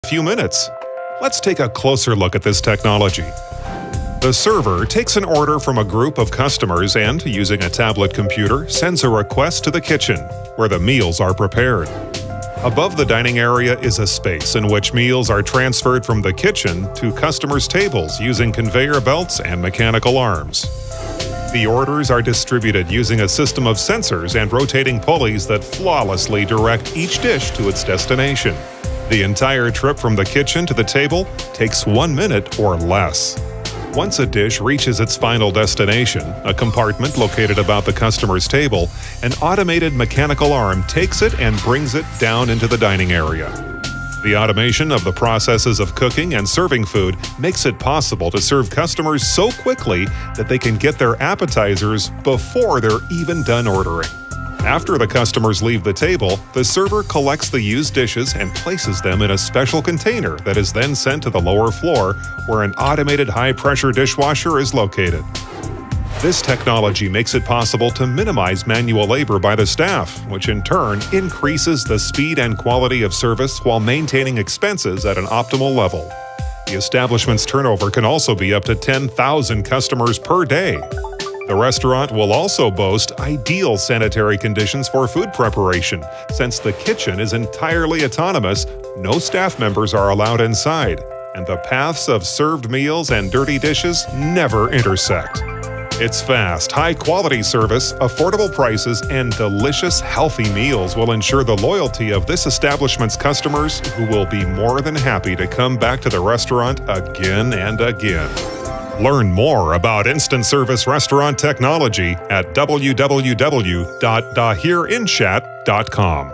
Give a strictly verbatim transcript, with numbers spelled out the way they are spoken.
Few minutes. Let's take a closer look at this technology. The server takes an order from a group of customers and, using a tablet computer, sends a request to the kitchen, where the meals are prepared. Above the dining area is a space in which meals are transferred from the kitchen to customers' tables using conveyor belts and mechanical arms. The orders are distributed using a system of sensors and rotating pulleys that flawlessly direct each dish to its destination. The entire trip from the kitchen to the table takes one minute or less. Once a dish reaches its final destination, a compartment located about the customer's table, an automated mechanical arm takes it and brings it down into the dining area. The automation of the processes of cooking and serving food makes it possible to serve customers so quickly that they can get their appetizers before they're even done ordering. After the customers leave the table, the server collects the used dishes and places them in a special container that is then sent to the lower floor, where an automated high-pressure dishwasher is located. This technology makes it possible to minimize manual labor by the staff, which in turn increases the speed and quality of service while maintaining expenses at an optimal level. The establishment's turnover can also be up to ten thousand customers per day. The restaurant will also boast ideal sanitary conditions for food preparation. Since the kitchen is entirely autonomous, no staff members are allowed inside, and the paths of served meals and dirty dishes never intersect. Its fast, high-quality service, affordable prices, and delicious, healthy meals will ensure the loyalty of this establishment's customers, who will be more than happy to come back to the restaurant again and again. Learn more about instant service restaurant technology at w w w dot dahir inchat dot com.